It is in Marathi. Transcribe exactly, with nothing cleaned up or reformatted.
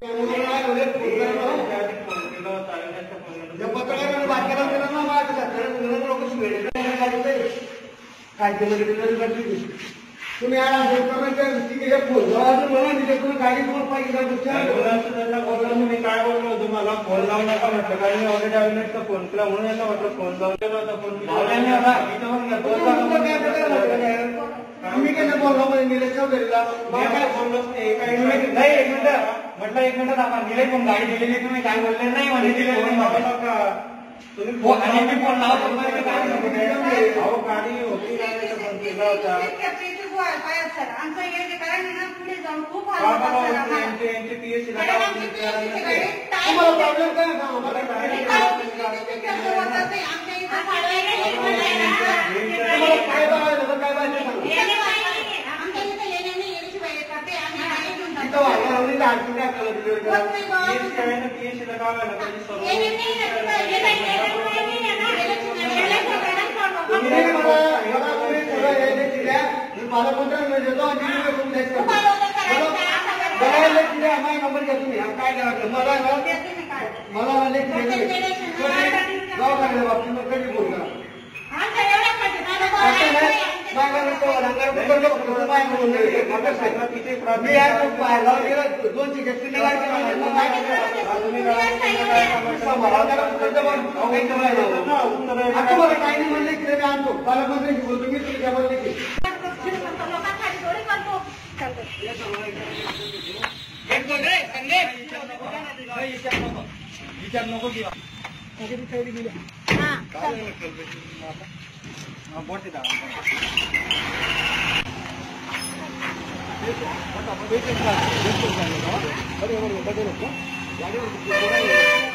तुम्ही आज गाडी मी काय बोललो तुम्हाला फोन लावू नका म्हटलं कारण मी ऑलरेडी अविनाशचा फोन केला म्हणून यांना म्हटलं फोन लावलेला होता फोन आम्ही काय बोललो म्हणजे निलेश चौधरीला काय बोललो एक मिनिट नाही एक मिनिट म्हटलं एक मिनिट आपण निलेश पण गाडी दिलेली तुम्ही काय बोलले नाही म्हणे दिले तुम्ही फोन आणि मी फोन लावतो अहो गाडी होती फोन केला होता मला कोणता देतो नंबर घ्या तुम्ही काय मला मला बाबतीत कधी बोलता दोन काही म्हणले की आणतो पालकमंत्र्यांची बोलतो मी तुमच्या बोलले की विचार नको किंवा बोट